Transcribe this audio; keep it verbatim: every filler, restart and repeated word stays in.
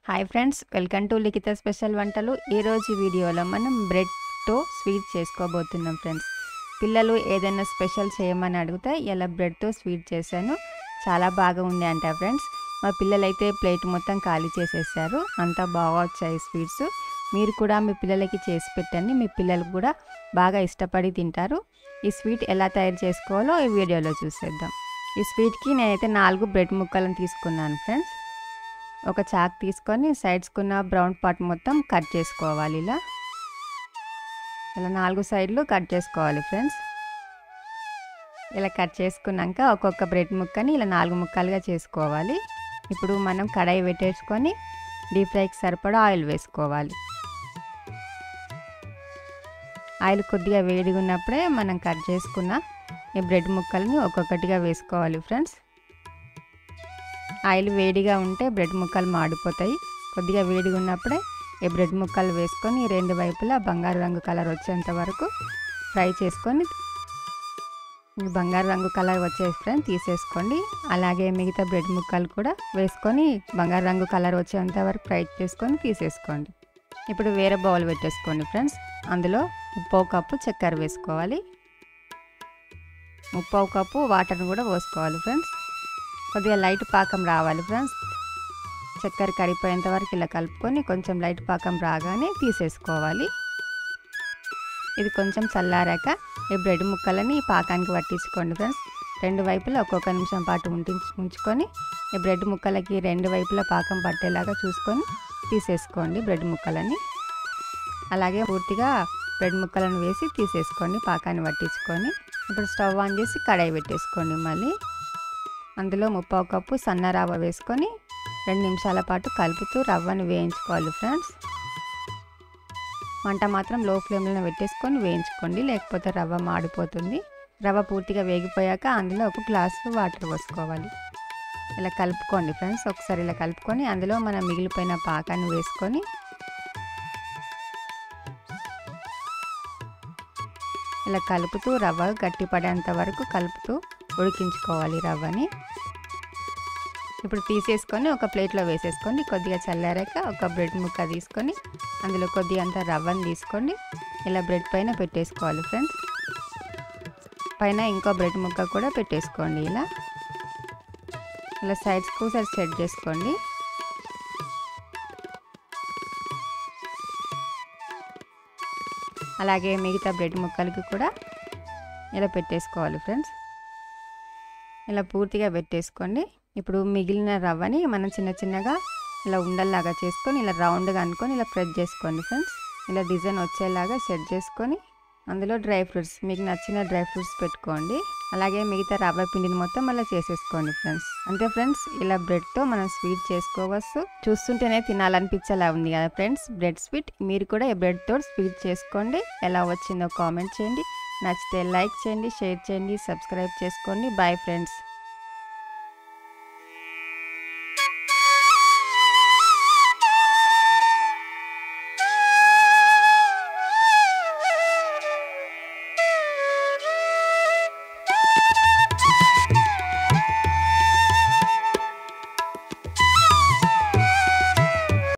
Hi friends, welcome to Likhitha special వంటలు. ఈరోజు వీడియోలో మనం బ్రెడ్తో స్వీట్ చేసుకోబోతున్నాం ఫ్రెండ్స్. పిల్లలు ఏదైనా స్పెషల్ చేయమని అడిగితే ఇలా బ్రెడ్తో స్వీట్ చేశాను. చాలా బాగా ఉంది అంట ఫ్రెండ్స్. మా పిల్లలైతే ప్లేట్ మొత్తం ఖాళీ చేసేసారు. అంతా బాగా వచ్చాయి స్వీట్స్. మీరు కూడా మీ పిల్లలకి చేసి పెట్టండి, మీ పిల్లలు కూడా బాగా ఇష్టపడి తింటారు. ఈ స్వీట్ ఎలా తయారు చేసుకోవాలో ఈ వీడియోలో చూసేద్దాం. ఈ స్వీట్కి నేనైతే నాలుగు బ్రెడ్ ముక్కలను తీసుకున్నాను ఫ్రెండ్స్. ఒక చాక్ తీసుకొని సైడ్స్కున్న బ్రౌన్ పార్ట్ మొత్తం కట్ చేసుకోవాలి. ఇలా ఇలా నాలుగు సైడ్లు కట్ చేసుకోవాలి ఫ్రెండ్స్. ఇలా కట్ చేసుకున్నాక ఒక్కొక్క బ్రెడ్ ముక్కని ఇలా నాలుగు ముక్కలుగా చేసుకోవాలి. ఇప్పుడు మనం కడాయి పెట్టేసుకొని డీప్ ఫ్రైకి సరిపడా ఆయిల్ వేసుకోవాలి. ఆయిల్ కొద్దిగా వేడిగా ఉన్నప్పుడే మనం కట్ చేసుకున్న ఈ బ్రెడ్ ముక్కల్ని ఒక్కొక్కటిగా వేసుకోవాలి ఫ్రెండ్స్. ఆయిల్ వేడిగా ఉంటే బ్రెడ్ ముక్కలు మాడిపోతాయి. కొద్దిగా వేడిగా ఉన్నప్పుడే ఈ బ్రెడ్ ముక్కలు వేసుకొని రెండు వైపులా బంగారు రంగు కలర్ వచ్చేంత వరకు ఫ్రై చేసుకొని బంగారు రంగు కలర్ వచ్చే ఫ్రెండ్స్ తీసేసుకోండి. అలాగే మిగతా బ్రెడ్ ముక్కలు కూడా వేసుకొని బంగారు రంగు కలర్ వచ్చేంత వరకు ఫ్రై చేసుకొని తీసేసుకోండి. ఇప్పుడు వేరే బౌల్ పెట్టేసుకోండి ఫ్రెండ్స్. అందులో ముప్పావు కప్పు చక్కెర వేసుకోవాలి. ముప్పావు కప్పు వాటర్ని కూడా పోసుకోవాలి ఫ్రెండ్స్. కొద్దిగా లైట్ పాకం రావాలి ఫ్రెండ్స్. చక్కెర కరిగిపోయేంత వరకు ఇలా కలుపుకొని కొంచెం లైట్ పాకం రాగానే తీసేసుకోవాలి. ఇది కొంచెం చల్లారాక ఈ బ్రెడ్ ముక్కలని ఈ పాకానికి పట్టించుకోండి ఫ్రెండ్స్. రెండు వైపులా ఒక్కొక్క నిమిషం పాటు ఉంటి ఉంచుకొని ఈ బ్రెడ్ ముక్కలకి రెండు వైపులా పాకం పట్టేలాగా చూసుకొని తీసేసుకోండి బ్రెడ్ ముక్కలని. అలాగే పూర్తిగా బ్రెడ్ ముక్కలను వేసి తీసేసుకోండి పాకాన్ని పట్టించుకొని. ఇప్పుడు స్టవ్ ఆన్ చేసి కడాయి పెట్టేసుకోండి. మళ్ళీ అందులో ముప్పావు కప్పు సన్న రవ్వ వేసుకొని రెండు నిమిషాల పాటు కలుపుతూ రవ్వను వేయించుకోవాలి ఫ్రెండ్స్. మంట మాత్రం లో ఫ్లేమ్లో పెట్టేసుకొని వేయించుకోండి, లేకపోతే రవ్వ మాడిపోతుంది. రవ్వ పూర్తిగా వేగిపోయాక అందులో ఒక గ్లాసు వాటర్ పోసుకోవాలి. ఇలా కలుపుకోండి ఫ్రెండ్స్. ఒకసారి ఇలా కలుపుకొని అందులో మనం మిగిలిపోయిన పాకాన్ని వేసుకొని ఇలా కలుపుతూ రవ్వ గట్టి పడేంత వరకు కలుపుతూ ఉడికించుకోవాలి రవ్వని. ఇప్పుడు తీసేసుకొని ఒక ప్లేట్లో వేసేసుకోండి. కొద్దిగా చల్లారాక ఒక బ్రెడ్ ముక్క తీసుకొని అందులో కొద్దిగా అంత రవ్వని తీసుకోండి. ఇలా బ్రెడ్ పైన పెట్టేసుకోవాలి ఫ్రెండ్స్. పైన ఇంకో బ్రెడ్ ముక్క కూడా పెట్టేసుకోండి. ఇలా ఇలా సైడ్స్కు సైడ్ సెట్ చేసుకోండి. అలాగే మిగతా బ్రెడ్ ముక్కలకి కూడా ఇలా పెట్టేసుకోవాలి ఫ్రెండ్స్. ఇలా పూర్తిగా పెట్టేసుకోండి. ఇప్పుడు మిగిలిన రవ్వని మనం చిన్న చిన్నగా ఇలా ఉండల్లాగా చేసుకొని ఇలా రౌండ్గా అనుకొని ఇలా ప్రెస్ చేసుకోండి ఫ్రెండ్స్. ఇలా డిజైన్ వచ్చేలాగా సెట్ చేసుకొని అందులో డ్రై ఫ్రూట్స్ మీకు నచ్చిన డ్రై ఫ్రూట్స్ పెట్టుకోండి. అలాగే మిగతా రవ్వ పిండిని మొత్తం అలా చేసేసుకోండి ఫ్రెండ్స్. అంతే ఫ్రెండ్స్, ఇలా బ్రెడ్తో మనం స్వీట్ చేసుకోవచ్చు. చూస్తుంటేనే తినాలనిపించేలా ఉంది కదా ఫ్రెండ్స్ బ్రెడ్ స్వీట్. మీరు కూడా ఈ బ్రెడ్తో స్వీట్ చేసుకోండి. ఎలా వచ్చిందో కామెంట్ చేయండి. నచ్చితే లైక్ చేయండి, షేర్ చేయండి, సబ్స్క్రైబ్ చేసుకోండి. Bye friends.